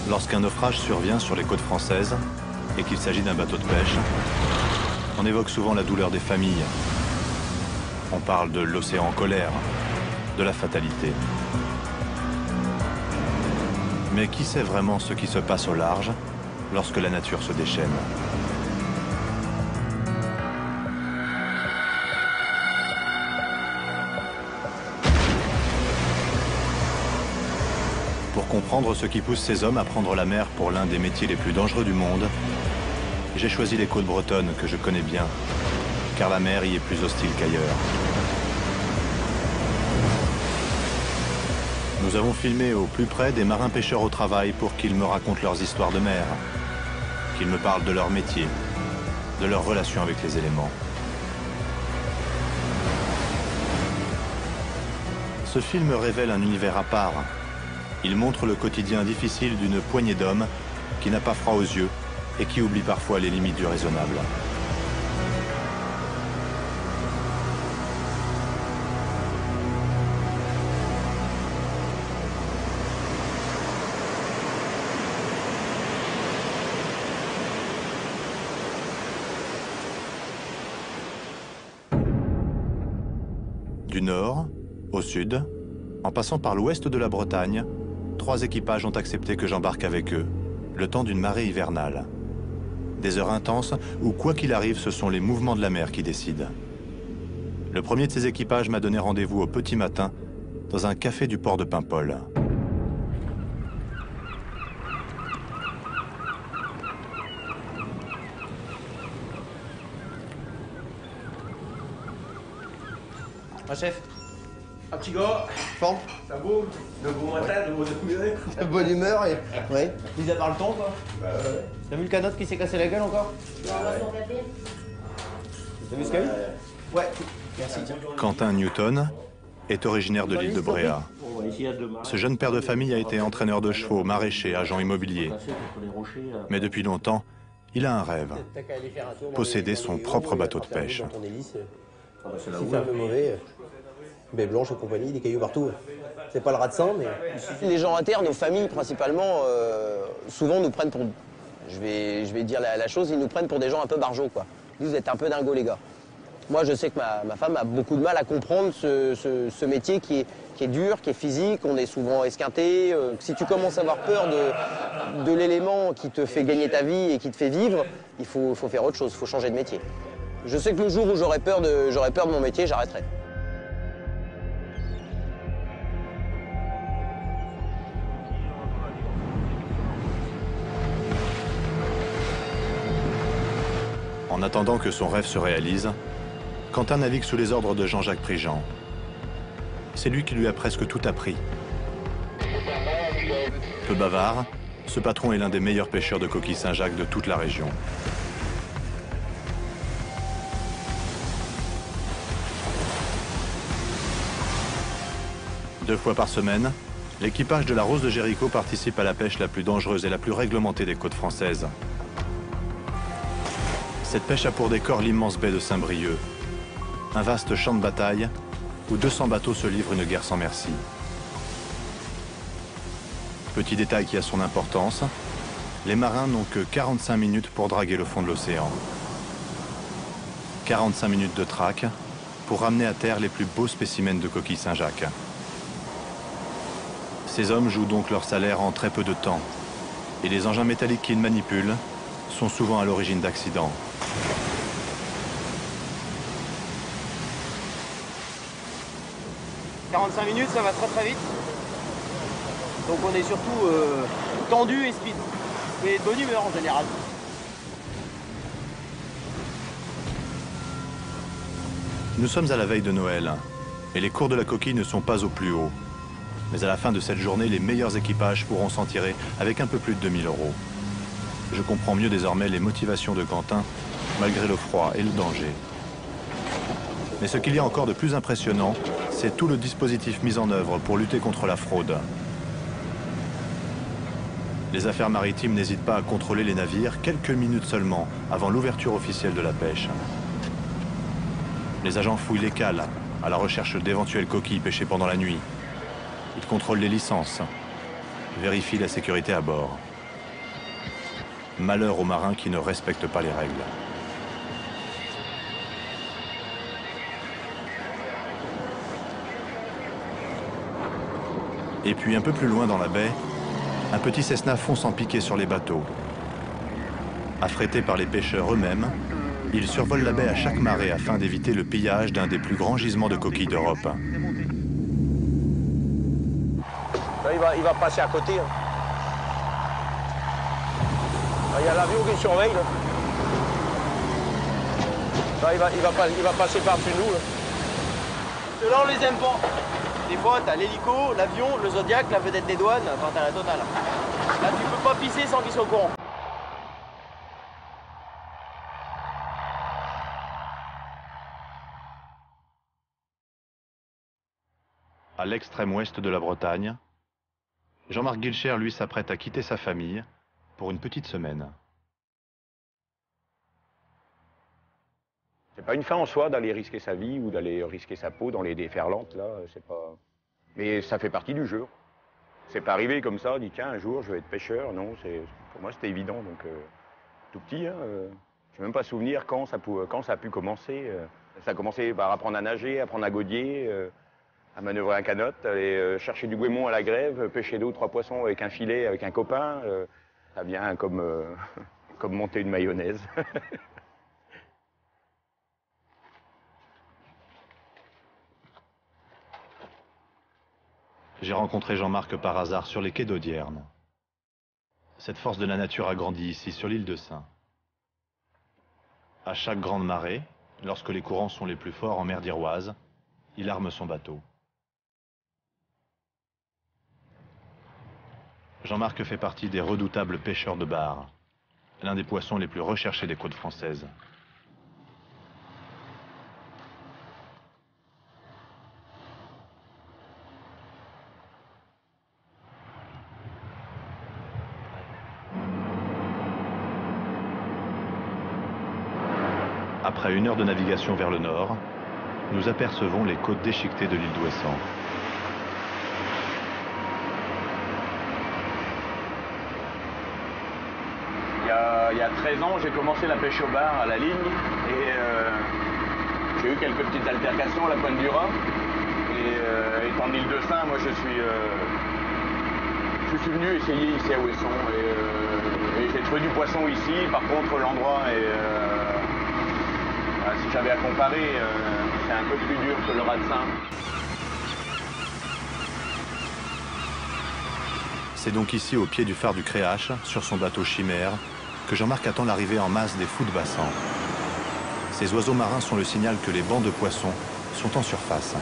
Lorsqu'un naufrage survient sur les côtes françaises et qu'il s'agit d'un bateau de pêche, on évoque souvent la douleur des familles. On parle de l'océan en colère, de la fatalité. Mais qui sait vraiment ce qui se passe au large lorsque la nature se déchaîne? Pour comprendre ce qui pousse ces hommes à prendre la mer pour l'un des métiers les plus dangereux du monde, j'ai choisi les côtes bretonnes que je connais bien, car la mer y est plus hostile qu'ailleurs. Nous avons filmé au plus près des marins pêcheurs au travail pour qu'ils me racontent leurs histoires de mer, qu'ils me parlent de leur métier, de leur relation avec les éléments. Ce film révèle un univers à part. Il montre le quotidien difficile d'une poignée d'hommes qui n'a pas froid aux yeux et qui oublie parfois les limites du raisonnable. Du nord au sud, en passant par l'ouest de la Bretagne, 3 équipages ont accepté que j'embarque avec eux, le temps d'une marée hivernale. Des heures intenses où, quoi qu'il arrive, ce sont les mouvements de la mer qui décident. Le premier de ces équipages m'a donné rendez-vous au petit matin dans un café du port de Paimpol. Un chef. Un petit gars, Forme. ça vaut de bon matin, de bonne humeur. De bonne humeur et... Ouais. Mis à part le temps, quoi. Bah ouais. T'as vu le canotte qui s'est cassé la gueule encore? T'as vu ce qu'il y a eu? Ouais. Merci, tiens. Quentin Newton est originaire de l'île de Bréhat. Ce jeune père de famille a été entraîneur de chevaux, maraîcher, agent immobilier. Mais depuis longtemps, il a un rêve, posséder son propre bateau de pêche. Si c'est un peu mauvais, baie blanche et compagnie, des cailloux partout. C'est pas le rat de sang, mais... Les gens à terre, nos familles principalement, souvent nous prennent pour... Je vais dire la chose, ils nous prennent pour des gens un peu barjots, quoi. Ils disent, vous êtes un peu dingos, les gars. Moi, je sais que ma femme a beaucoup de mal à comprendre ce métier qui est dur, qui est physique, on est souvent esquinté. Si tu commences à avoir peur de l'élément qui te fait gagner ta vie et qui te fait vivre, il faut faire autre chose, il faut changer de métier. Je sais que le jour où j'aurai peur de mon métier, j'arrêterai. En attendant que son rêve se réalise, Quentin navigue sous les ordres de Jean-Jacques Prigent. C'est lui qui lui a presque tout appris. Peu bavard, ce patron est l'un des meilleurs pêcheurs de coquilles Saint-Jacques de toute la région. Deux fois par semaine, l'équipage de la Rose de Jéricho participe à la pêche la plus dangereuse et la plus réglementée des côtes françaises. Cette pêche a pour décor l'immense baie de Saint-Brieuc, un vaste champ de bataille où 200 bateaux se livrent une guerre sans merci. Petit détail qui a son importance, les marins n'ont que 45 minutes pour draguer le fond de l'océan. 45 minutes de traque pour ramener à terre les plus beaux spécimens de coquilles Saint-Jacques. Ces hommes jouent donc leur salaire en très peu de temps, et les engins métalliques qu'ils manipulent sont souvent à l'origine d'accidents. « 45 minutes, ça va très très vite. Donc on est surtout tendu et speed. Mais de bonne humeur en général. Nous sommes à la veille de Noël, et les cours de la coquille ne sont pas au plus haut. Mais à la fin de cette journée, les meilleurs équipages pourront s'en tirer avec un peu plus de 2000 €. Je comprends mieux désormais les motivations de Quentin, malgré le froid et le danger. Mais ce qu'il y a encore de plus impressionnant, c'est tout le dispositif mis en œuvre pour lutter contre la fraude. Les affaires maritimes n'hésitent pas à contrôler les navires quelques minutes seulement avant l'ouverture officielle de la pêche. Les agents fouillent les cales à la recherche d'éventuelles coquilles pêchées pendant la nuit. Ils contrôlent les licences, vérifient la sécurité à bord. Malheur aux marins qui ne respectent pas les règles. Et puis un peu plus loin dans la baie, un petit Cessna fonce en piqué sur les bateaux. Affrété par les pêcheurs eux-mêmes, il survole la baie à chaque marée afin d'éviter le pillage d'un des plus grands gisements de coquilles d'Europe. Là, il va passer à côté. Là, il y a l'avion qui surveille. Là, il va passer par-dessus nous. Là. Selon les impôts, des fois, t'as l'hélico, l'avion, le Zodiac, la vedette des douanes, enfin, t'as la totale. Là, tu peux pas pisser sans qu'ils soient au courant. À l'extrême ouest de la Bretagne, Jean-Marc Guilcher, lui, s'apprête à quitter sa famille pour une petite semaine. C'est pas une fin en soi d'aller risquer sa vie ou d'aller risquer sa peau dans les déferlantes, là, c'est pas... Mais ça fait partie du jeu. C'est pas arrivé comme ça, on dit tiens, un jour je vais être pêcheur, non, pour moi c'était évident, donc tout petit, hein, je n'ai même pas souvenir quand ça a pu commencer. Ça a commencé par apprendre à nager, apprendre à gaudier, à manœuvrer un canot, aller chercher du goémon à la grève, pêcher 2 ou 3 poissons avec un filet, avec un copain. Ça vient comme, comme monter une mayonnaise. J'ai rencontré Jean-Marc par hasard sur les quais d'Audierne. Cette force de la nature a grandi ici, sur l'île de Sein. À chaque grande marée, lorsque les courants sont les plus forts en mer d'Iroise, il arme son bateau. Jean-Marc fait partie des redoutables pêcheurs de bar, l'un des poissons les plus recherchés des côtes françaises. Après 1 heure de navigation vers le nord, nous apercevons les côtes déchiquetées de l'île d'Ouessant. Il y a 13 ans, j'ai commencé la pêche au bar à la ligne et j'ai eu quelques petites altercations à la Pointe du Raz. Et étant de l'île de Sein, moi je suis venu essayer ici à Ouessant et j'ai trouvé du poisson ici. Par contre, l'endroit est... si j'avais à comparer, c'est un peu plus dur que le Raz de Sein. C'est donc ici, au pied du phare du Créache, sur son bateau Chimère, que Jean-Marc attend l'arrivée en masse des fous de bassin. Ces oiseaux marins sont le signal que les bancs de poissons sont en surface.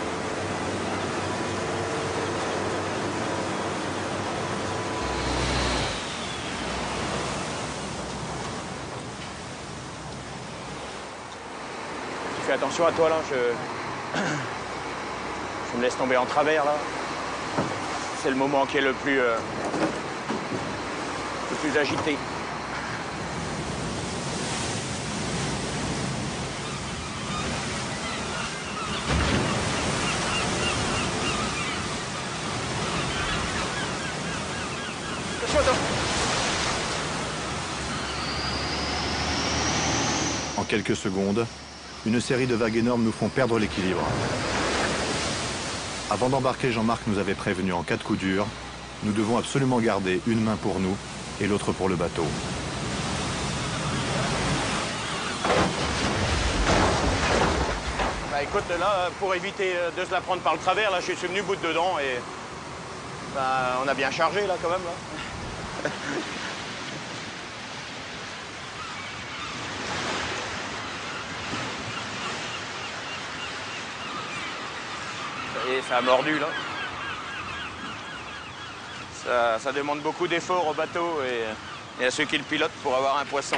Fais attention à toi là, je me laisse tomber en travers là. C'est le moment qui est le plus agité. Attention à toi. En quelques secondes, une série de vagues énormes nous font perdre l'équilibre. Avant d'embarquer, Jean-Marc nous avait prévenu en cas de coup dur, nous devons absolument garder une main pour nous et l'autre pour le bateau. Bah écoute, là, pour éviter de se la prendre par le travers, là, je suis venu bout dedans et bah, on a bien chargé là quand même. Là. Et ça a mordu là. Ça demande beaucoup d'efforts au bateau et à ceux qui le pilotent pour avoir un poisson.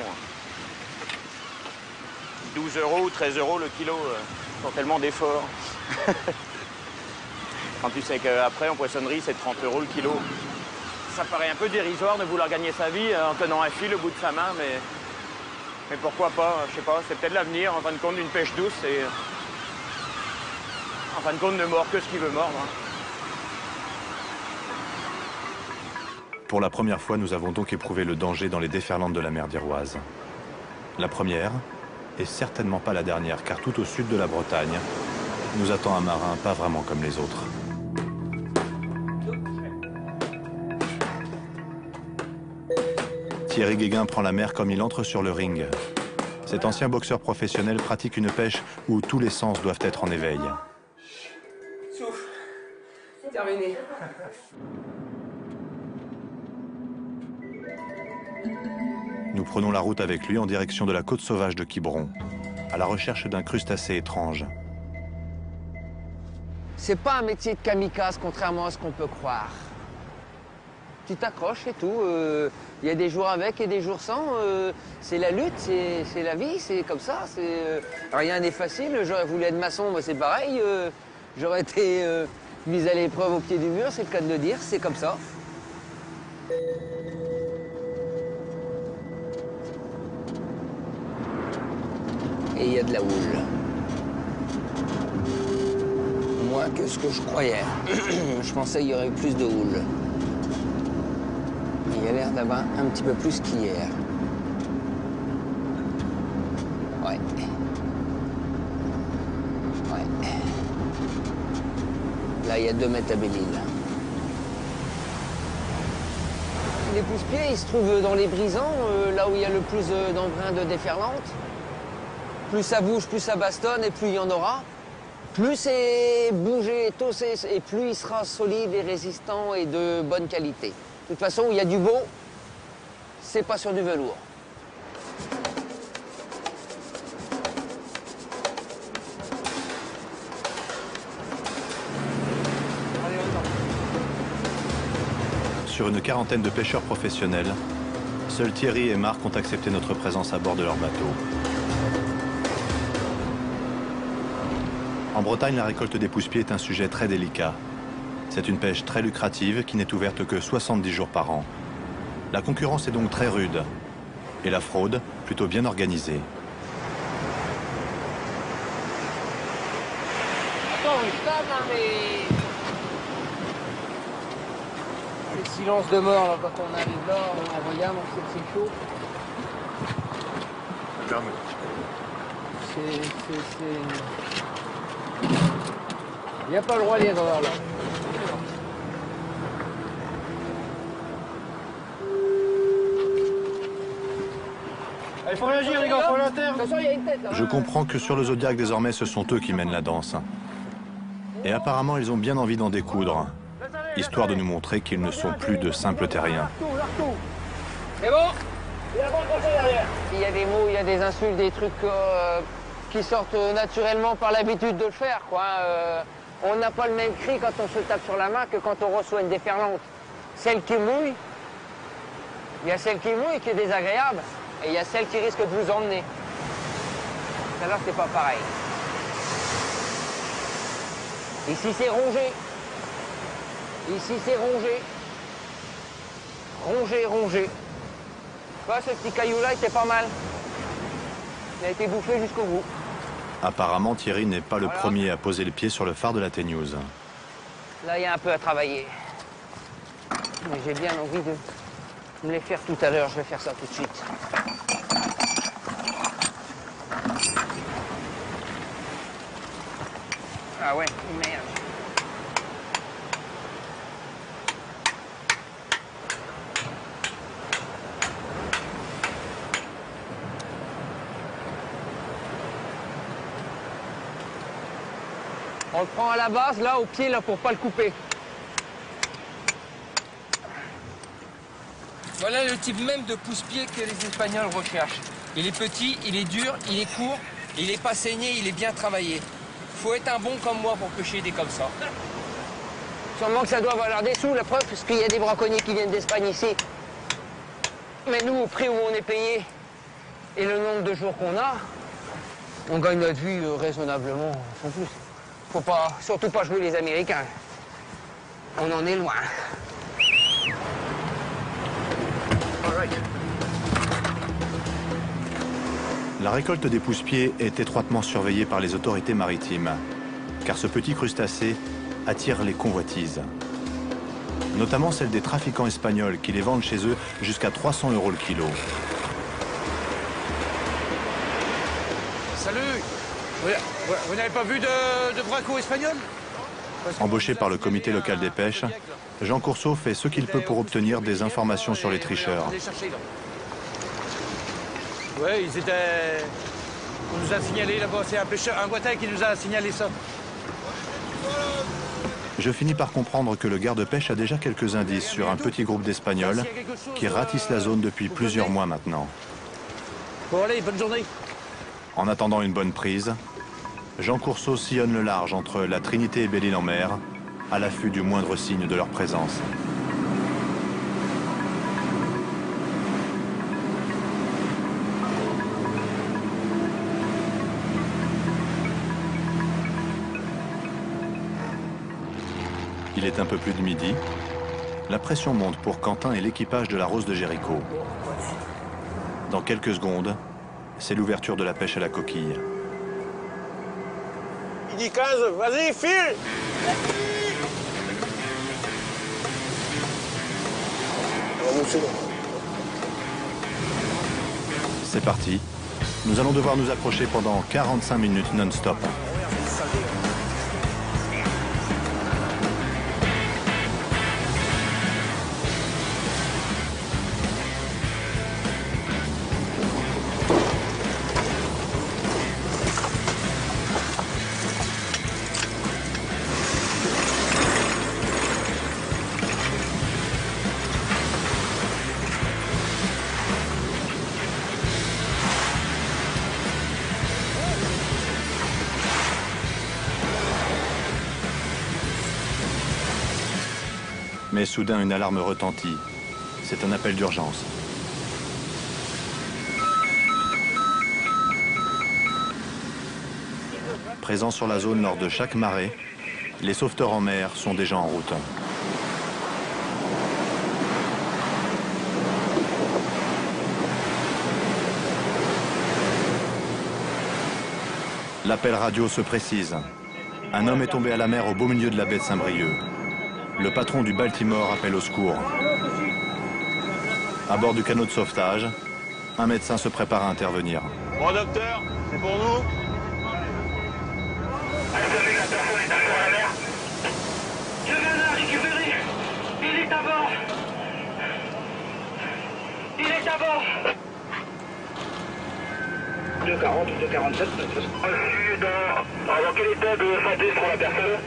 12 € ou 13 € le kilo pour tellement d'efforts. Quand tu sais qu'après en poissonnerie c'est 30 € le kilo. Ça paraît un peu dérisoire de vouloir gagner sa vie en tenant un fil au bout de sa main, mais pourquoi pas, je sais pas, c'est peut-être l'avenir en fin de compte d'une pêche douce et en fin de compte ne mord que ce qu'il veut mordre. Hein. Pour la première fois, nous avons donc éprouvé le danger dans les déferlantes de la mer d'Iroise. La première, et certainement pas la dernière, car tout au sud de la Bretagne, nous attend un marin pas vraiment comme les autres. Thierry Guéguin prend la mer comme il entre sur le ring. Cet ancien boxeur professionnel pratique une pêche où tous les sens doivent être en éveil. Souffle. Terminé. Nous prenons la route avec lui en direction de la côte sauvage de Quiberon, à la recherche d'un crustacé étrange. C'est pas un métier de kamikaze, contrairement à ce qu'on peut croire. Tu t'accroches et tout. Il y a des jours avec et des jours sans. C'est la lutte, c'est la vie, c'est comme ça. Rien n'est facile. J'aurais voulu être maçon, moi c'est pareil. J'aurais été mis à l'épreuve au pied du mur, c'est le cas de le dire, c'est comme ça. Et il y a de la houle. Moins que ce que je croyais. Je pensais qu'il y aurait plus de houle. Il y a l'air d'avoir un petit peu plus qu'hier. Ouais. Ouais. Là, il y a 2 mètres à Belle-Île. Les pousse-pieds, ils se trouvent dans les brisants, là où il y a le plus d'embrun de déferlante. Plus ça bouge, plus ça bastonne, et plus il y en aura. Plus c'est bougé, tossé, et plus il sera solide et résistant et de bonne qualité. De toute façon, il y a du beau, c'est pas sur du velours. Sur une quarantaine de pêcheurs professionnels, seuls Thierry et Marc ont accepté notre présence à bord de leur bateau. En Bretagne, la récolte des pousse-pieds est un sujet très délicat. C'est une pêche très lucrative qui n'est ouverte que 70 jours par an. La concurrence est donc très rude et la fraude plutôt bien organisée. Attends, on stable, hein, mais... Le silence de mort, là, quand on arrive là, on regarde, on sait que c'est chaud. Il n'y a pas le droit d'erreur, là. Il faut réagir, les gars, faut aller à terre. De toute façon, il y a une tête, là. Je comprends que sur le Zodiac, désormais, ce sont eux qui mènent la danse. Et apparemment, ils ont bien envie d'en découdre, histoire de nous montrer qu'ils ne sont plus de simples terriens. C'est bon? Il y a des mots, il y a des insultes, des trucs qui sortent naturellement par l'habitude de le faire, quoi. On n'a pas le même cri quand on se tape sur la main que quand on reçoit une déferlante. Celle qui mouille, il y a celle qui mouille et qui est désagréable, et il y a celle qui risque de vous emmener. Celle-là, c'est pas pareil. Ici, c'est rongé. Ici, c'est rongé. Rongé, rongé. Tu vois, ce petit caillou-là, il était pas mal. Il a été bouffé jusqu'au bout. Apparemment, Thierry n'est pas le premier à poser le pied sur le phare de la T-News. Là, il y a un peu à travailler. Mais j'ai bien envie de me les faire tout à l'heure. Je vais faire ça tout de suite. Ah ouais, merde. On le prend à la base, là, au pied, là, pour pas le couper. Voilà le type même de pousse-pied que les Espagnols recherchent. Il est petit, il est dur, il est court, il n'est pas saigné, il est bien travaillé. Faut être un bon comme moi pour pêcher des comme ça. Sûrement que ça doit valoir des sous, la preuve, parce qu'il y a des braconniers qui viennent d'Espagne ici. Mais nous, au prix où on est payé et le nombre de jours qu'on a, on gagne notre vie raisonnablement, sans plus. Faut pas, surtout pas jouer les Américains. On en est loin. La récolte des pousse-pieds est étroitement surveillée par les autorités maritimes, car ce petit crustacé attire les convoitises. notamment celle des trafiquants espagnols qui les vendent chez eux jusqu'à 300 € le kilo. Salut! Vous n'avez pas vu de braco espagnol? Embauché par le comité local des pêches, Jean Courceau fait ce qu'il peut pour obtenir des informations sur les tricheurs. Oui, ils étaient... On nous a signalé là-bas, c'est un pêcheur, un Guatel qui nous a signalé ça. Je finis par comprendre que le garde-pêche a déjà quelques indices sur un petit groupe d'Espagnols qui ratissent la zone depuis plusieurs mois maintenant. Bon allez, bonne journée. En attendant une bonne prise, Jean Courceau sillonne le large entre la Trinité et Belle-Île-en-Mer, à l'affût du moindre signe de leur présence. Il est un peu plus de midi. La pression monte pour Quentin et l'équipage de la Rose de Jéricho. Dans quelques secondes, c'est l'ouverture de la pêche à la coquille. Il dit 15, vas-y, file! C'est parti. Nous allons devoir nous accrocher pendant 45 minutes non-stop. Mais soudain, une alarme retentit. C'est un appel d'urgence. Présents sur la zone lors de chaque marée, les sauveteurs en mer sont déjà en route. L'appel radio se précise. Un homme est tombé à la mer au beau milieu de la baie de Saint-Brieuc. Le patron du Baltimore appelle au secours. À bord du canot de sauvetage, un médecin se prépare à intervenir. Bon docteur, c'est pour nous. La personne est encore à la mer. Je viens de la récupérer. Il est à bord. Il est à bord. 240 ou 247. Dans quel état de santé se trouve la personne?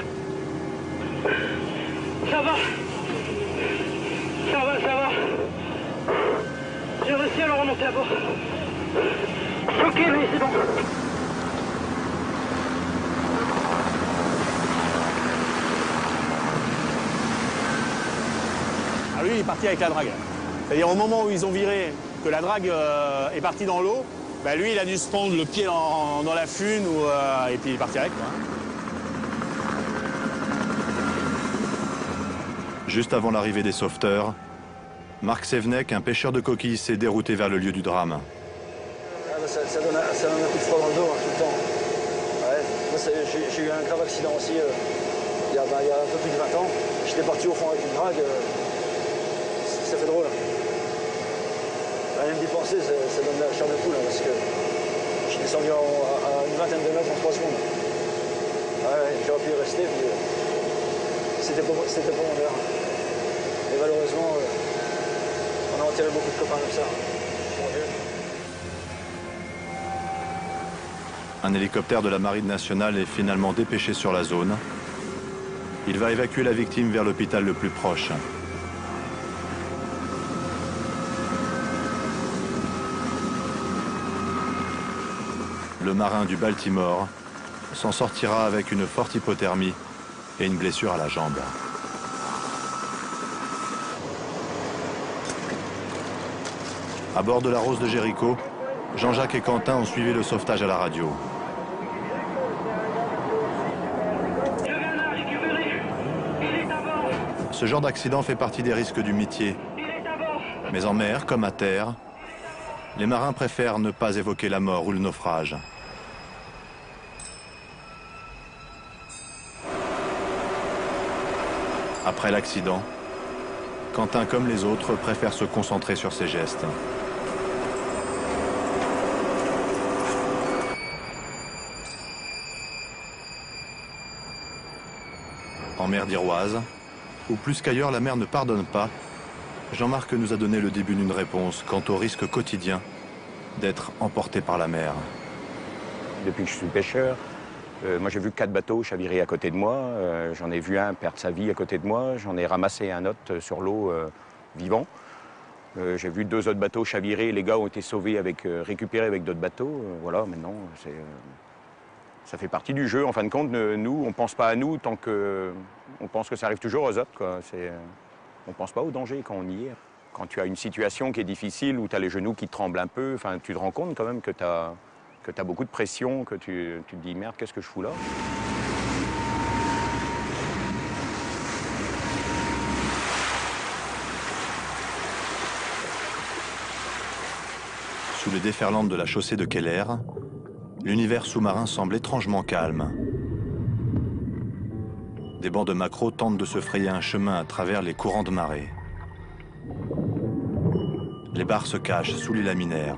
Ça va. Ça va, ça va. J'ai réussi à le remonter à bord. Ok, mais c'est bon. Ah, lui, il est parti avec la drague. C'est-à-dire au moment où ils ont viré, que la drague est partie dans l'eau, bah, lui, il a dû se prendre le pied dans la fune et puis il est parti avec. Quoi. Juste avant l'arrivée des sauveteurs, Marc Sévenec, un pêcheur de coquilles, s'est dérouté vers le lieu du drame. Ça donne un coup de froid dans le dos tout le temps. Ouais. J'ai eu un grave accident aussi il y a un peu plus de 20 ans. J'étais parti au fond avec une drague. Ça fait drôle. Rien d'y penser, ça donne la chair de poule parce que je suis descendu à une vingtaine de mètres en 3 secondes. Ouais, j'aurais pu y rester, puis c'était pas mon heure. Et malheureusement, on a enterré beaucoup de copains comme ça. Mon Dieu. Un hélicoptère de la Marine nationale est finalement dépêché sur la zone. Il va évacuer la victime vers l'hôpital le plus proche. Le marin du Baltimore s'en sortira avec une forte hypothermie et une blessure à la jambe. À bord de la Rose de Jéricho, Jean-Jacques et Quentin ont suivi le sauvetage à la radio. Ce genre d'accident fait partie des risques du métier. Mais en mer, comme à terre, les marins préfèrent ne pas évoquer la mort ou le naufrage. Après l'accident, Quentin, comme les autres, préfère se concentrer sur ses gestes. En mer d'Iroise, où plus qu'ailleurs la mer ne pardonne pas, Jean-Marc nous a donné le début d'une réponse quant au risque quotidien d'être emporté par la mer. Depuis que je suis pêcheur, moi j'ai vu 4 bateaux chavirer à côté de moi, j'en ai vu un perdre sa vie à côté de moi, j'en ai ramassé un autre sur l'eau vivant. J'ai vu 2 autres bateaux chavirer, les gars ont été sauvés, récupérés avec d'autres bateaux. Voilà, maintenant, ça fait partie du jeu. En fin de compte, nous, on ne pense pas à nous tant qu'on pense que ça arrive toujours aux autres, quoi. On ne pense pas au danger quand on y est. Quand tu as une situation qui est difficile, où tu as les genoux qui te tremblent un peu, tu te rends compte quand même que tu as beaucoup de pression, que tu te dis « Merde, qu'est-ce que je fous là ?» Sous les déferlantes de la chaussée de Keller, l'univers sous-marin semble étrangement calme. Des bancs de maquereaux tentent de se frayer un chemin à travers les courants de marée. Les barres se cachent sous les laminaires.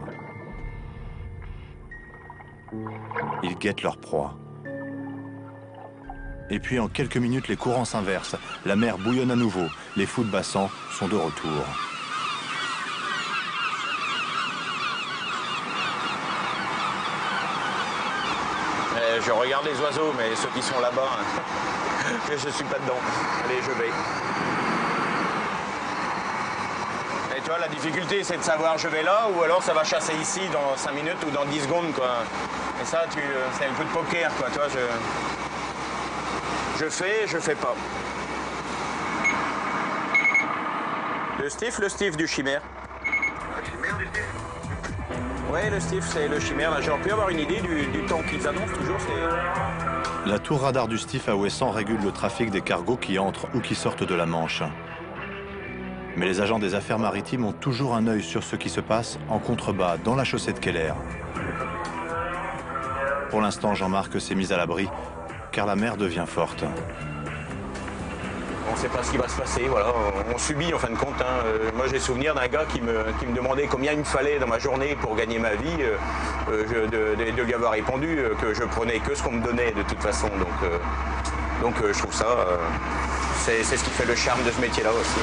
Ils guettent leur proie. Et puis en quelques minutes, les courants s'inversent. La mer bouillonne à nouveau. Les fous de Bassan sont de retour. Je regarde les oiseaux, mais ceux qui sont là-bas, je ne suis pas dedans. Allez, je vais. Et tu vois, la difficulté, c'est de savoir je vais là, ou alors ça va chasser ici dans 5 minutes ou dans 10 secondes, quoi. Et ça, c'est un peu de poker, quoi. Tu vois, je fais pas. Le stiff du chimère. Le chimère du stiff? Oui, le stiff, c'est le chimère. Là, j'aurais pu avoir une idée du temps qu'ils annoncent toujours. La tour radar du Stiff à Ouessant régule le trafic des cargos qui entrent ou qui sortent de la Manche. Mais les agents des affaires maritimes ont toujours un œil sur ce qui se passe en contrebas, dans la chaussée de Keller. Pour l'instant, Jean-Marc s'est mis à l'abri, car la mer devient forte. On ne sait pas ce qui va se passer, voilà. On subit en fin de compte. Hein. Moi j'ai souvenir d'un gars qui me demandait combien il me fallait dans ma journée pour gagner ma vie, de lui avoir répondu que je prenais que ce qu'on me donnait de toute façon. Donc je trouve ça, c'est ce qui fait le charme de ce métier-là aussi.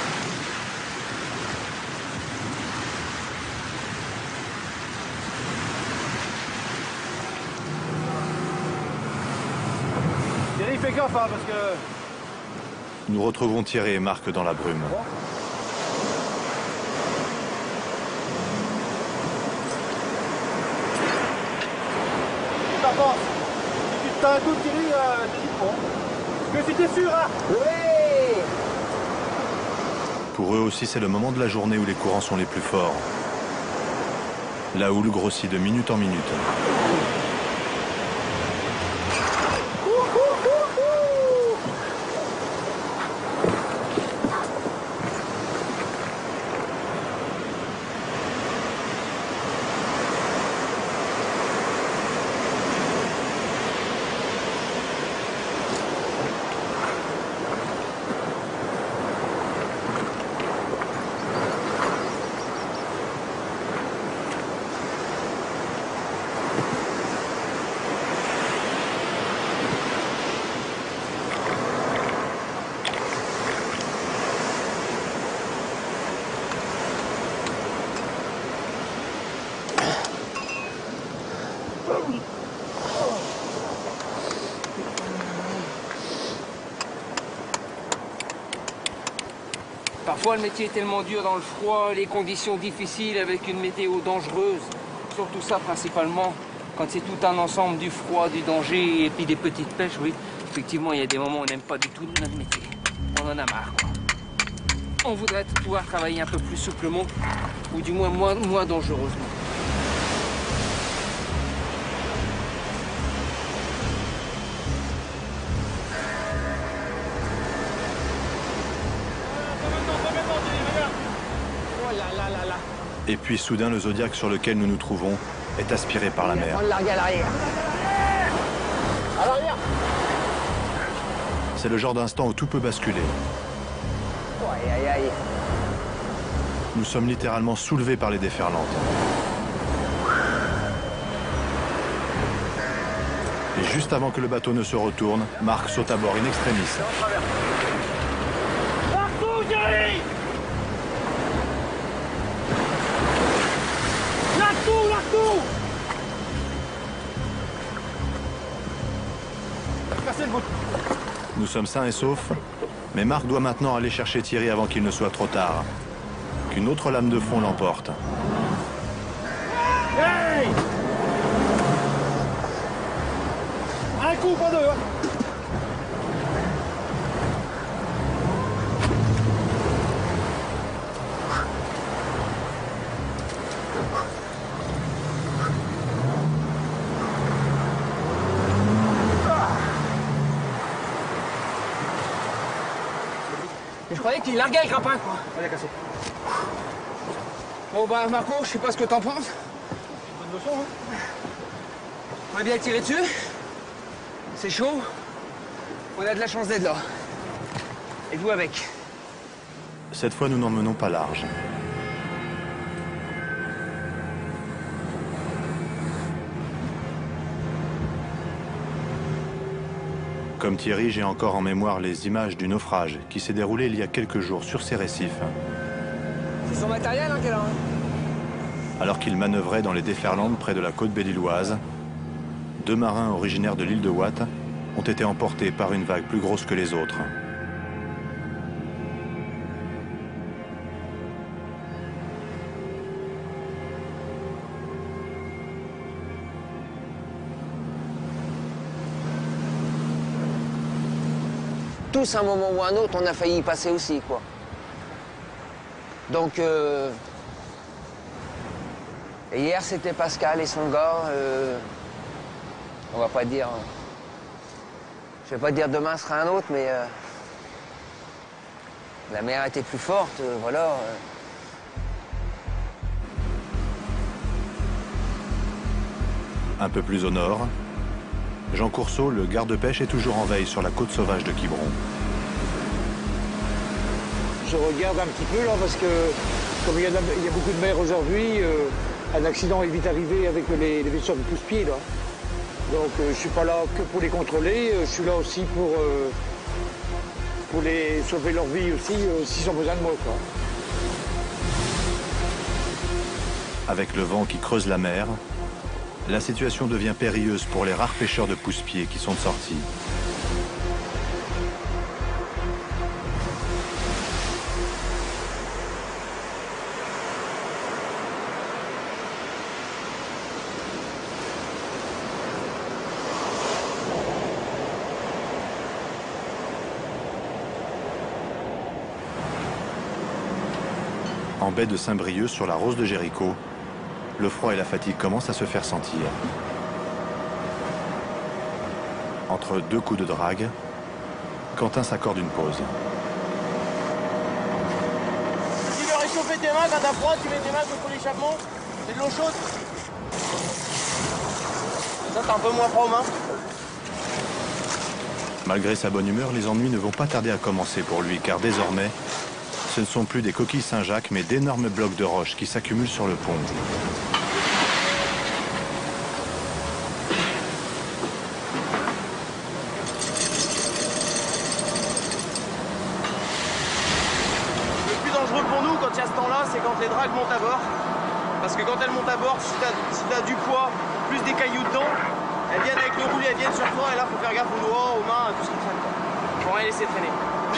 Thierry, fais gaffe, hein, parce que... Nous retrouvons Thierry et Marc dans la brume. T'en penses? Si tu t'as un doute, Thierry, n'hésite pas. Que si t'es sûr, hein? Oui! Pour eux aussi, c'est le moment de la journée où les courants sont les plus forts. La houle grossit de minute en minute. Parfois, le métier est tellement dur dans le froid, les conditions difficiles avec une météo dangereuse. Surtout ça, principalement, quand c'est tout un ensemble du froid, du danger et puis des petites pêches, oui. Effectivement, il y a des moments où on n'aime pas du tout notre métier. On en a marre, quoi. On voudrait pouvoir travailler un peu plus souplement, ou du moins moins dangereusement. Et puis soudain, le Zodiac sur lequel nous nous trouvons est aspiré par la mer. On le largue à l'arrière. À l'arrière. C'est le genre d'instant où tout peut basculer. Ouais, Aïe, aïe, aïe. Nous sommes littéralement soulevés par les déferlantes. Et juste avant que le bateau ne se retourne, Marc saute à bord in extremis. Partout, Jerry! Là-tout! Passez le bout. Nous sommes sains et saufs, mais Marc doit maintenant aller chercher Thierry avant qu'il ne soit trop tard. Qu'une autre lame de fond l'emporte. Hey! Un coup, pas deux. Hein. Je croyais qu'il larguait le grappin, quoi. Allez, cassé. Bon, bah, Marco, je sais pas ce que t'en penses. Bonne leçon, hein. On a bien tiré dessus. C'est chaud. On a de la chance d'être là. Et vous avec. Cette fois, nous n'en menons pas large. Comme Thierry, j'ai encore en mémoire les images du naufrage qui s'est déroulé il y a quelques jours sur ces récifs. C'est son matériel, hein, qu'elle a. Alors qu'il manœuvrait dans les déferlantes près de la côte belle-îloise, 2 marins originaires de l'île de Watt ont été emportés par une vague plus grosse que les autres. Tous, à un moment ou à un autre, on a failli y passer aussi, quoi. Donc, hier, c'était Pascal et son gars. On va pas dire... Je vais pas dire demain sera un autre, mais... la mer était plus forte, voilà. Un peu plus au nord, Jean Courceau, le garde-pêche, est toujours en veille sur la côte sauvage de Quiberon. Je regarde un petit peu là parce que comme il y a beaucoup de mer aujourd'hui, un accident est vite arrivé avec les vaisseaux de pousse-pied là. Donc je suis pas là que pour les contrôler, je suis là aussi pour les sauver leur vie aussi s'ils ont besoin de moi, quoi. Avec le vent qui creuse la mer, la situation devient périlleuse pour les rares pêcheurs de pousse-pied qui sont sortis. En baie de Saint-Brieuc, sur la Rose de Jéricho, le froid et la fatigue commencent à se faire sentir. Entre 2 coups de drague, Quentin s'accorde une pause. Tu veux réchauffer tes mains quand t'as froid, tu mets tes mains contre l'échappement, c'est de l'eau chaude. Ça t'as un peu moins froid aux mains. Malgré sa bonne humeur, les ennuis ne vont pas tarder à commencer pour lui, car désormais, ce ne sont plus des coquilles Saint-Jacques, mais d'énormes blocs de roches qui s'accumulent sur le pont. Le plus dangereux pour nous quand il y a ce temps-là, c'est quand les dragues montent à bord. Parce que quand elles montent à bord, si t'as du poids, plus des cailloux dedans, elles viennent avec le roulis, elles viennent sur toi, et là faut faire gaffe aux doigts, aux mains, à tout ce qui traîne. Faut rien laisser traîner.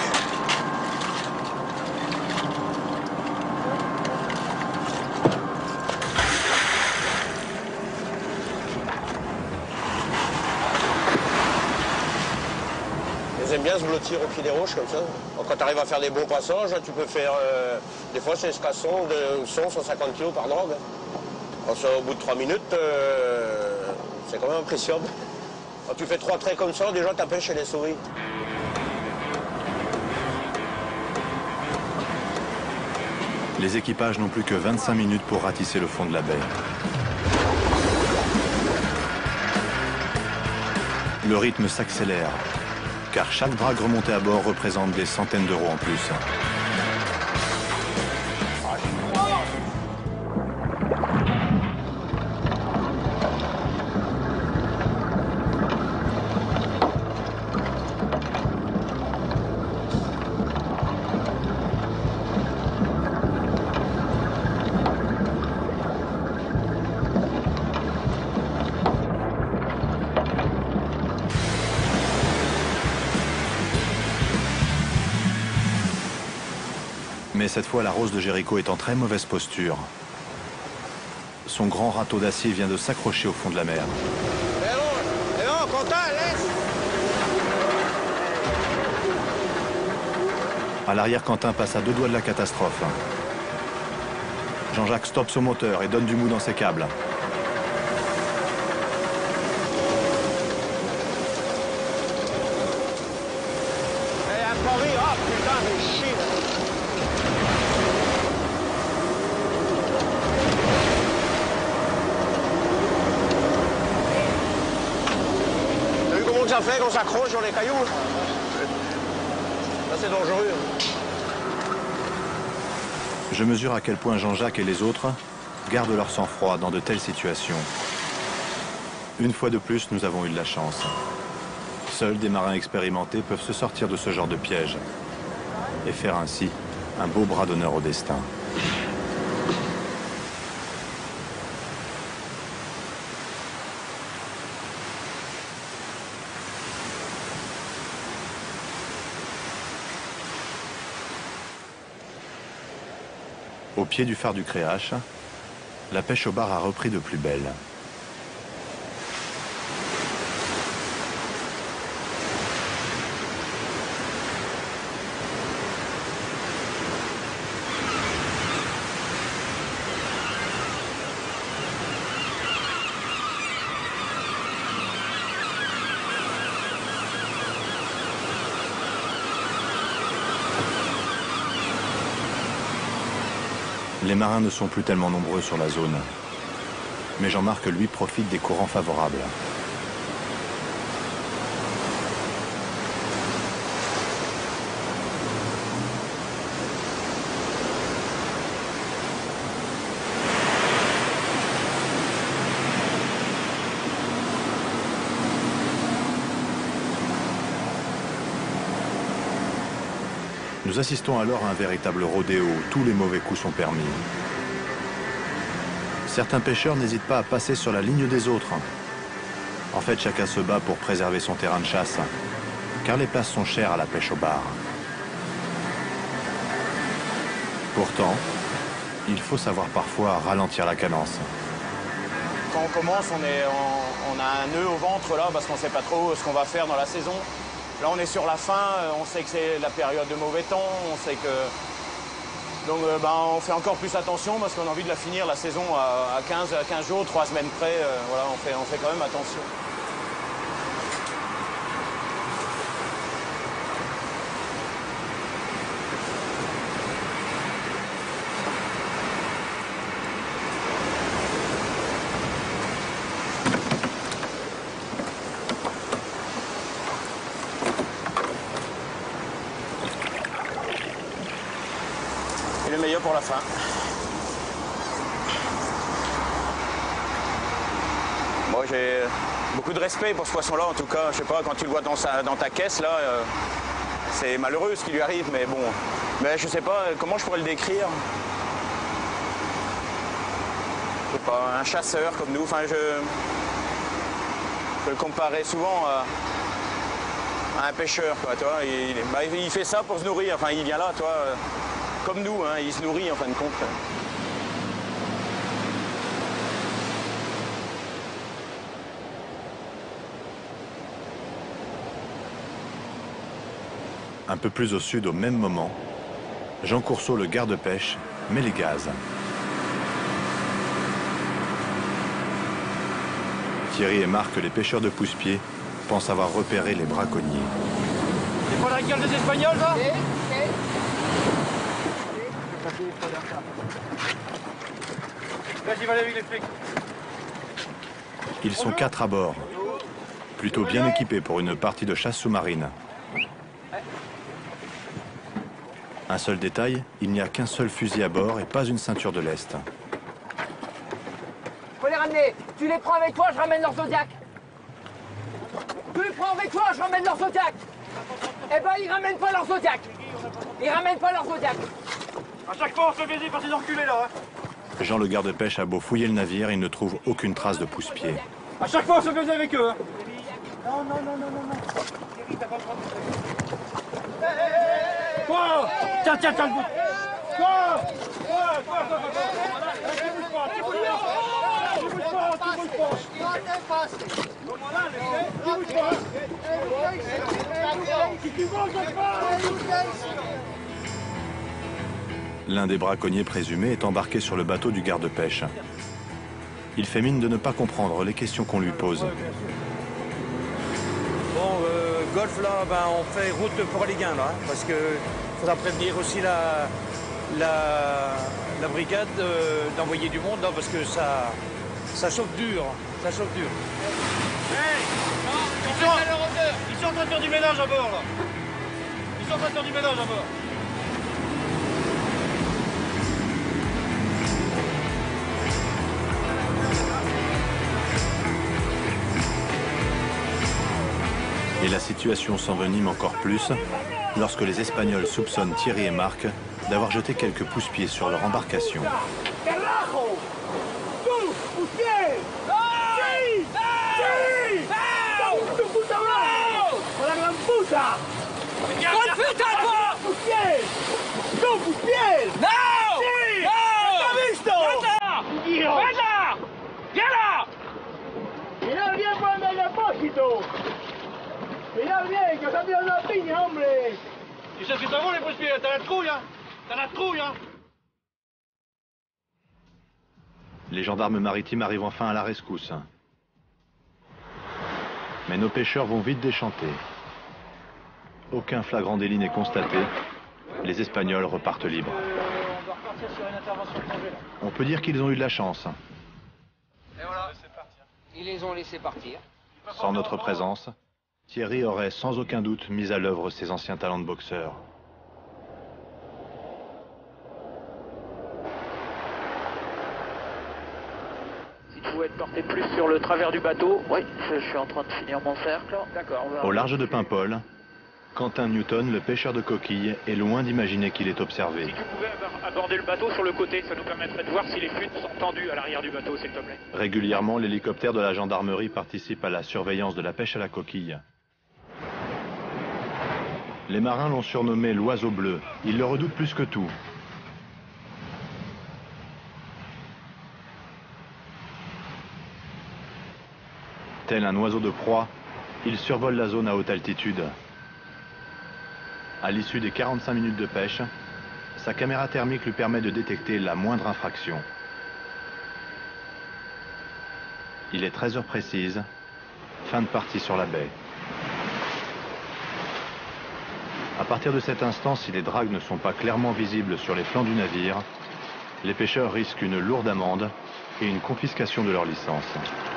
J'aime bien se blottir au pied des roches comme ça. Donc, quand tu arrives à faire des bons passages, tu peux faire... des fois, c'est jusqu'à 100, 150 kg par drogue. Au bout de 3 minutes, c'est quand même appréciable. Quand tu fais 3 traits comme ça, déjà ta pêche elle est sauvée. Les équipages n'ont plus que 25 minutes pour ratisser le fond de la baie. Le rythme s'accélère, car chaque drague remontée à bord représente des centaines d'euros en plus. Mais cette fois, la Rose de Jéricho est en très mauvaise posture. Son grand râteau d'acier vient de s'accrocher au fond de la mer. C'est bon, Quentin, laisse. À l'arrière, Quentin passe à 2 doigts de la catastrophe. Jean-Jacques stoppe son moteur et donne du mou dans ses câbles. T'as vu comment ça fait quand ça s'accroche sur les cailloux? Là, c'est dangereux. Je mesure à quel point Jean-Jacques et les autres gardent leur sang-froid dans de telles situations. Une fois de plus, nous avons eu de la chance. Seuls des marins expérimentés peuvent se sortir de ce genre de piège et faire ainsi un beau bras d'honneur au destin. Au pied du phare du Créache, la pêche au bar a repris de plus belle. Les marins ne sont plus tellement nombreux sur la zone. Mais Jean-Marc, lui, profite des courants favorables. Nous assistons alors à un véritable rodéo où tous les mauvais coups sont permis. Certains pêcheurs n'hésitent pas à passer sur la ligne des autres. En fait, chacun se bat pour préserver son terrain de chasse, car les places sont chères à la pêche au bar. Pourtant, il faut savoir parfois ralentir la cadence. Quand on commence, on a un nœud au ventre là, parce qu'on ne sait pas trop ce qu'on va faire dans la saison. Là, on est sur la fin, on sait que c'est la période de mauvais temps, on sait que... Donc, on fait encore plus attention parce qu'on a envie de la finir, la saison, à 15 jours, 3 semaines près. Voilà, on fait quand même attention. Et le meilleur pour la fin. Moi, j'ai beaucoup de respect pour ce poisson-là, en tout cas. Je sais pas, quand tu le vois dans ta caisse, là, c'est malheureux ce qui lui arrive, mais bon. Mais je sais pas, comment je pourrais le décrire? Je sais pas, un chasseur comme nous. Enfin, je le comparais souvent à un pêcheur, quoi, toi. Il fait ça pour se nourrir. Enfin, il vient là, toi. Comme nous, hein, il se nourrit en fin de compte. Un peu plus au sud, au même moment, Jean Courceau, le garde-pêche, met les gaz. Thierry et Marc, les pêcheurs de pousse-pied, pensent avoir repéré les braconniers. C'est pas la gueule des Espagnols, là? Vas-y, va aller avec les flics. Ils sont 4 à bord, plutôt bien équipés pour une partie de chasse sous-marine. Un seul détail, il n'y a qu'un seul fusil à bord et pas une ceinture de lest. Faut les ramener. Tu les prends avec toi, je ramène leur Zodiac. Tu les prends avec toi, je ramène leur Zodiac. Eh ben, ils ramènent pas leur Zodiac. Ils ramènent pas leur Zodiac. À chaque fois, on se fait baiser par ces enculés, là. Jean, le garde-pêche, a beau fouiller le navire, il ne trouve aucune trace de pousse-pied. À chaque fois, on se fait baiser avec eux. Non. Quoi? Tiens, le bout. L'un des braconniers présumés est embarqué sur le bateau du garde-pêche. Il fait mine de ne pas comprendre les questions qu'on lui pose. Bon, golf là, ben, on fait route pour les gains là, parce que faudra prévenir aussi la brigade d'envoyer du monde là, parce que ça chauffe dur, ça chauffe dur. Hey, ils sont en train de faire du ménage à bord là. Ils sont en train de faire du ménage à bord. Et la situation s'envenime encore plus lorsque les Espagnols soupçonnent Thierry et Marc d'avoir jeté quelques pousse-pieds sur leur embarcation. Mirad bien, que os han tirado una piña, hombre. Dice, si te mueres, pues bien, te la trulla. Te la trulla. Les gendarmes maritimes arrivent enfin à la rescousse. Mais nos pêcheurs vont vite déchanter. Aucun flagrant délit n'est constaté. Les Espagnols repartent libres. On doit repartir sur une intervention de danger, là. On peut dire qu'ils ont eu de la chance. Et voilà. Ils les ont laissés partir. Sans notre présence, Thierry aurait sans aucun doute mis à l'œuvre ses anciens talents de boxeur. Si tu pouvais te porter plus sur le travers du bateau. Oui, je suis en train de finir mon cercle. D'accord. Au large de Paimpol, Quentin Newton, le pêcheur de coquilles, est loin d'imaginer qu'il est observé. Si tu pouvais aborder le bateau sur le côté, ça nous permettrait de voir si les fuites sont tendues à l'arrière du bateau, s'il te plaît. Régulièrement, l'hélicoptère de la gendarmerie participe à la surveillance de la pêche à la coquille. Les marins l'ont surnommé l'oiseau bleu. Ils le redoutent plus que tout. Tel un oiseau de proie, il survole la zone à haute altitude. À l'issue des 45 minutes de pêche, sa caméra thermique lui permet de détecter la moindre infraction. Il est 13 heures précises, fin de partie sur la baie. À partir de cet instant, si les dragues ne sont pas clairement visibles sur les flancs du navire, les pêcheurs risquent une lourde amende et une confiscation de leur licence.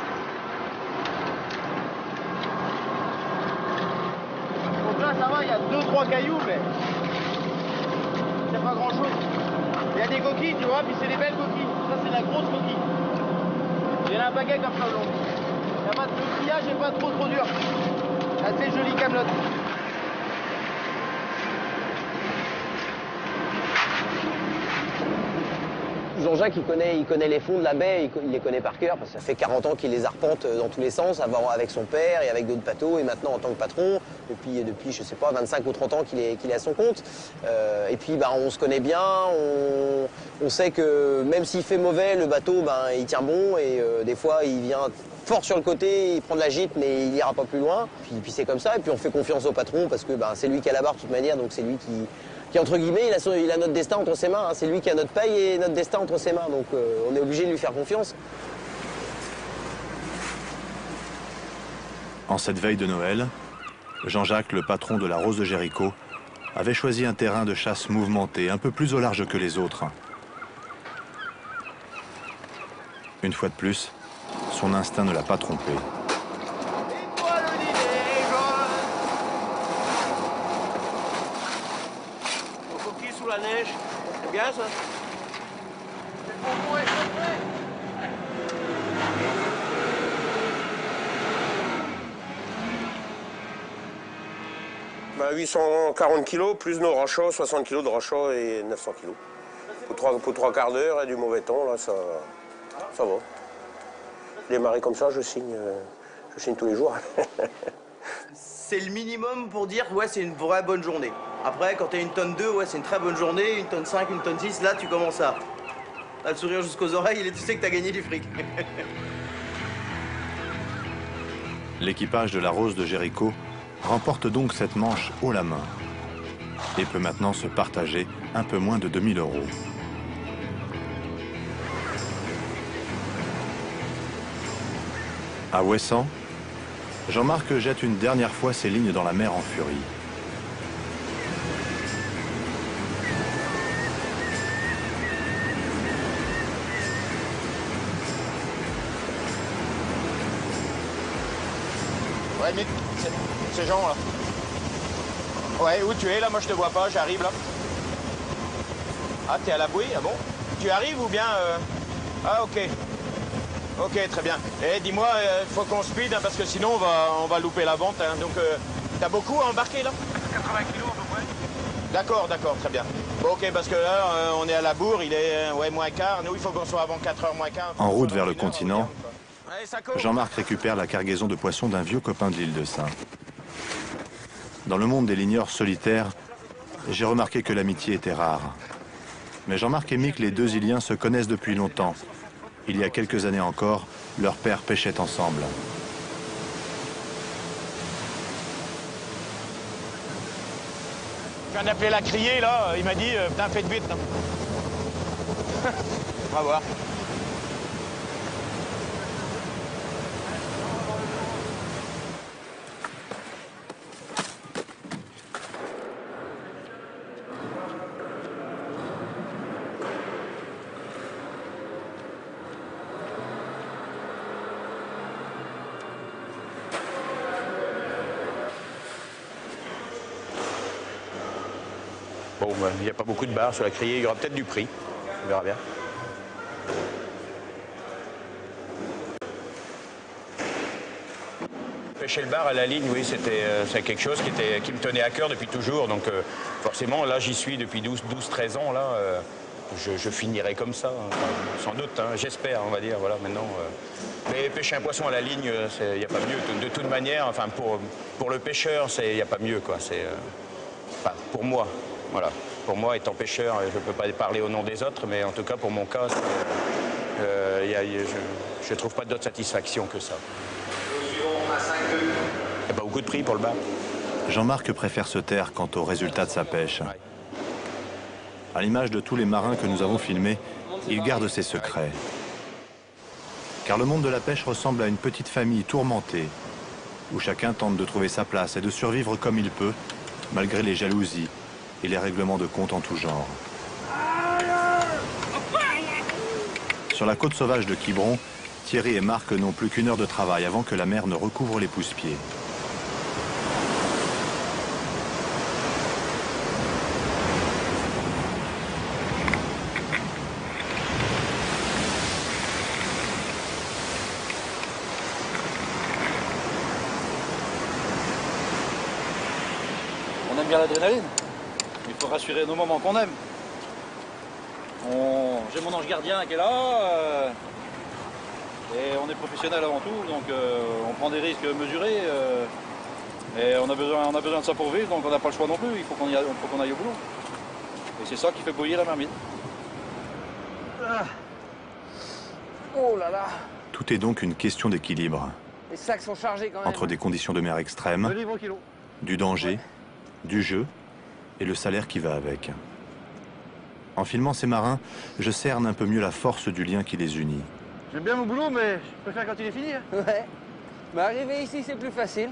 Donc là, ça va, il y a 2-3 cailloux, mais c'est pas grand chose. Il y a des coquilles, tu vois, puis c'est des belles coquilles. Ça, c'est la grosse coquille. Il y en a un paquet comme ça aujourd'hui. Il n'y a pas de pliage et pas trop dur. Assez jolie camelote. Jean-Jacques, il connaît les fonds de la baie, il les connaît par cœur, parce que ça fait 40 ans qu'il les arpente dans tous les sens, avant avec son père et avec d'autres bateaux, et maintenant en tant que patron, depuis je sais pas, 25 ou 30 ans qu'il est à son compte. Et puis bah, on se connaît bien, on sait que même s'il fait mauvais, le bateau, ben, il tient bon, et des fois il vient fort sur le côté, il prend de la gîte, mais il ira pas plus loin. Puis c'est comme ça, et puis on fait confiance au patron, parce que ben, c'est lui qui a la barre de toute manière, donc c'est lui qui entre guillemets, il a notre destin entre ses mains. Hein. C'est lui qui a notre paye et notre destin entre ses mains. Donc on est obligé de lui faire confiance. En cette veille de Noël, Jean-Jacques, le patron de la Rose de Jéricho, avait choisi un terrain de chasse mouvementé, un peu plus au large que les autres. Une fois de plus, son instinct ne l'a pas trompé. La neige, c'est bien ça. Bah, 840 kilos, plus nos rachats, 60 kilos de rachats et 900 kilos. Pour 3 quarts d'heure et du mauvais temps, là, ça va. Les marées comme ça, je signe tous les jours. C'est le minimum pour dire ouais, c'est une vraie bonne journée. Après, quand t'es une tonne 2, ouais, c'est une très bonne journée. Une tonne 5, une tonne 6, là, tu commences à... T'as le sourire jusqu'aux oreilles et tu sais que t'as gagné du fric. L'équipage de la Rose de Jéricho remporte donc cette manche haut la main et peut maintenant se partager un peu moins de 2000 €. À Ouessant, Jean-Marc jette une dernière fois ses lignes dans la mer en furie. Ouais, mais c'est Jean, là. Ouais, où tu es, là? Moi, je te vois pas, j'arrive, là. Ah, t'es à la bouée, ah bon? Tu arrives ou bien... Ah, ok. Ok, très bien. Eh, dis-moi, il faut qu'on speed, hein, parce que sinon, on va louper la vente. Hein. Donc, t'as beaucoup à embarquer, là? 80 kilos, à peu près. D'accord, d'accord, très bien. Bon, ok, parce que là, on est à la bourre, il est, ouais, moins quart. Nous, il faut qu'on soit avant 4h moins quart. En route vers le continent, Jean-Marc récupère la cargaison de poissons d'un vieux copain de l'île de Sein. Dans le monde des ligneurs solitaires, j'ai remarqué que l'amitié était rare. Mais Jean-Marc et Mick, les deux Iliens, se connaissent depuis longtemps. Il y a quelques années encore, leurs pères pêchaient ensemble. Je viens d'appeler la criée, là. Il m'a dit, putain, faites vite. On va voir. Bon, il n'y a pas beaucoup de barres sur la criée, il y aura peut-être du prix. On verra bien. Pêcher le bar à la ligne, oui, c'est quelque chose qui me tenait à cœur depuis toujours. Donc forcément, là, j'y suis depuis 12-13 ans. Là, je finirai comme ça, hein, sans doute, hein, j'espère, on va dire. Voilà, maintenant. Mais pêcher un poisson à la ligne, il n'y a pas mieux. De toute manière, enfin, pour le pêcheur, il n'y a pas mieux, quoi. Enfin, pour moi. Voilà. Pour moi, étant pêcheur, je ne peux pas parler au nom des autres, mais en tout cas, pour mon cas, je ne trouve pas d'autre satisfaction que ça. Il n'y a pas beaucoup de prix pour le bar. Jean-Marc préfère se taire quant au résultat de sa pêche. À l'image de tous les marins que nous avons filmés, il garde ses secrets. Car le monde de la pêche ressemble à une petite famille tourmentée, où chacun tente de trouver sa place et de survivre comme il peut, malgré les jalousies et les règlements de compte en tout genre. Sur la côte sauvage de Quiberon, Thierry et Marc n'ont plus qu'une heure de travail avant que la mer ne recouvre les pousse-pieds. On aime bien l'adrénaline. Il faut rassurer nos moments qu'on aime. J'ai mon ange gardien qui est là, et on est professionnel avant tout, donc on prend des risques mesurés, et on a besoin de ça pour vivre, donc on n'a pas le choix non plus, il faut qu'on aille au boulot. Et c'est ça qui fait bouillir la marmite. Ah. Oh là là. Tout est donc une question d'équilibre. Les sacs sont chargés quand même. Entre des conditions de mer extrêmes, du danger, du jeu et le salaire qui va avec. En filmant ces marins, je cerne un peu mieux la force du lien qui les unit. J'aime bien mon boulot, mais je préfère quand il est fini. Hein. Ouais. Mais arriver ici, c'est plus facile.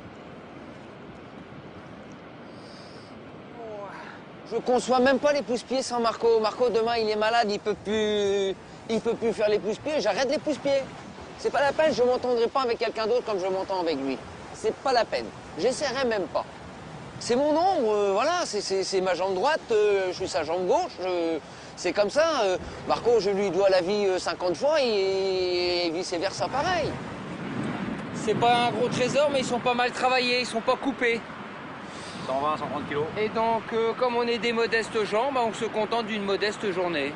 Je conçois même pas les pousse-pieds sans Marco. Marco, demain, il est malade, il peut plus faire les pousse-pieds. J'arrête les pousse-pieds. C'est pas la peine, je m'entendrai pas avec quelqu'un d'autre comme je m'entends avec lui. C'est pas la peine. J'essaierai même pas. C'est mon ombre, voilà, c'est ma jambe droite, je suis sa jambe gauche, c'est comme ça. Marco, je lui dois la vie 50 fois et vice-versa pareil. C'est pas un gros trésor, mais ils sont pas mal travaillés, ils sont pas coupés. 120, 130 kilos. Et donc, comme on est des modestes gens, bah, on se contente d'une modeste journée.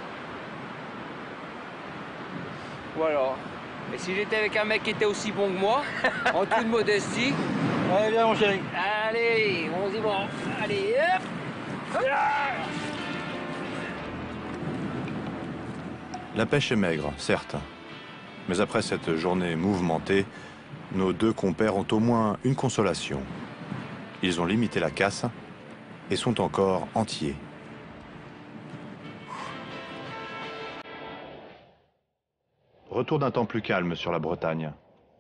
Voilà. Et si j'étais avec un mec qui était aussi bon que moi, en toute modestie... Allez, viens mon chéri. Allez, on y va. Allez, hop. La pêche est maigre, certes. Mais après cette journée mouvementée, nos deux compères ont au moins une consolation. Ils ont limité la casse et sont encore entiers. Retour d'un temps plus calme sur la Bretagne.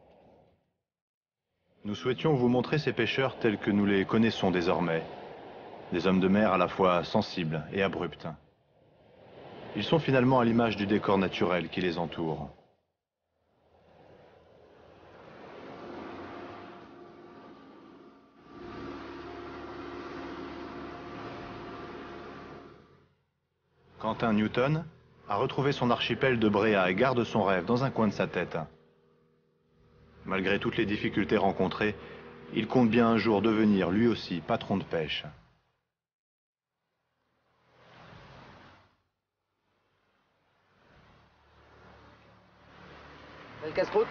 Nous souhaitions vous montrer ces pêcheurs tels que nous les connaissons désormais. Des hommes de mer à la fois sensibles et abrupts. Ils sont finalement à l'image du décor naturel qui les entoure. Quentin Newton a retrouvé son archipel de Bréa et garde son rêve dans un coin de sa tête. Malgré toutes les difficultés rencontrées, il compte bien un jour devenir lui aussi patron de pêche. Le casse-croûte.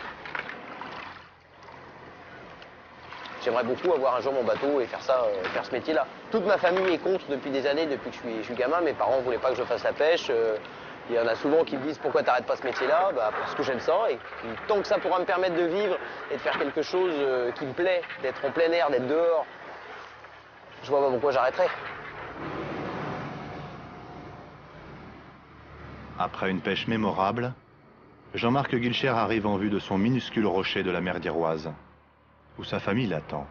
J'aimerais beaucoup avoir un jour mon bateau et faire ça, faire ce métier-là. Toute ma famille est contre depuis des années, depuis que je suis gamin. Mes parents ne voulaient pas que je fasse la pêche. Il y en a souvent qui me disent pourquoi t'arrêtes pas ce métier-là, parce que j'aime ça. Et tant que ça pourra me permettre de vivre et de faire quelque chose qui me plaît, d'être en plein air, d'être dehors, je vois pas pourquoi j'arrêterais. Après une pêche mémorable, Jean-Marc Guilcher arrive en vue de son minuscule rocher de la mer d'Iroise, où sa famille l'attend.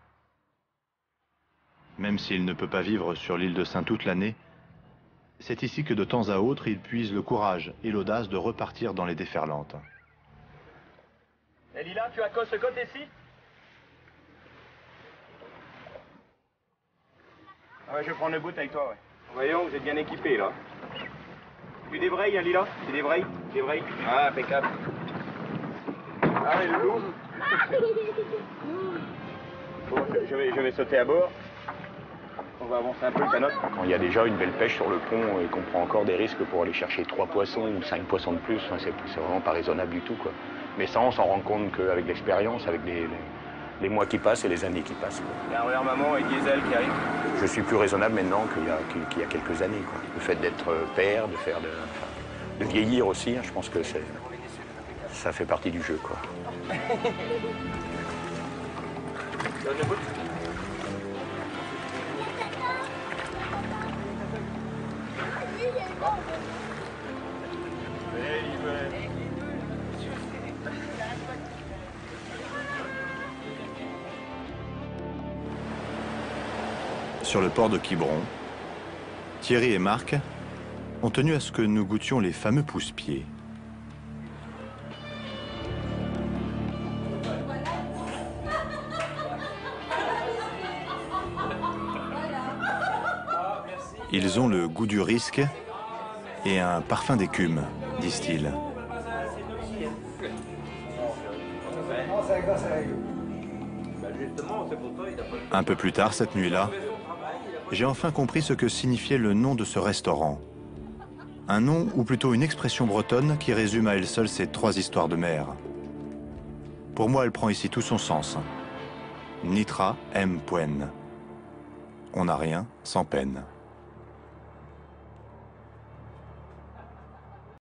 Même s'il ne peut pas vivre sur l'île de Sein toute l'année, c'est ici que de temps à autre il puise le courage et l'audace de repartir dans les déferlantes. Et Lila, tu accostes ce côté ici? Ah ouais, je vais prendre le bout avec toi, ouais. Voyons, vous êtes bien équipés, là. Tu débrayes, hein, Lila? Tu débrayes? Débrayes. Ah, impeccable. Allez, le loup. Bon, je vais sauter à bord. On va avancer un peu le canot. Quand il y a déjà une belle pêche sur le pont et qu'on prend encore des risques pour aller chercher 3 poissons ou 5 poissons de plus, c'est vraiment pas raisonnable du tout, quoi. Mais ça, on s'en rend compte qu'avec l'expérience, avec les mois qui passent et les années qui passent. Il y a un revoir maman et Diesel qui arrive. Je suis plus raisonnable maintenant qu'il y a quelques années, quoi. Le fait d'être père, de vieillir aussi, hein, je pense que ça fait partie du jeu, quoi. Sur le port de Quiberon, Thierry et Marc ont tenu à ce que nous goûtions les fameux pousse-pieds. Ils ont le goût du risque et un parfum d'écume, disent-ils. Un peu plus tard cette nuit-là, j'ai enfin compris ce que signifiait le nom de ce restaurant. Un nom, ou plutôt une expression bretonne qui résume à elle seule ces 3 histoires de mer. Pour moi, elle prend ici tout son sens. Nitra M. Poen. On n'a rien sans peine.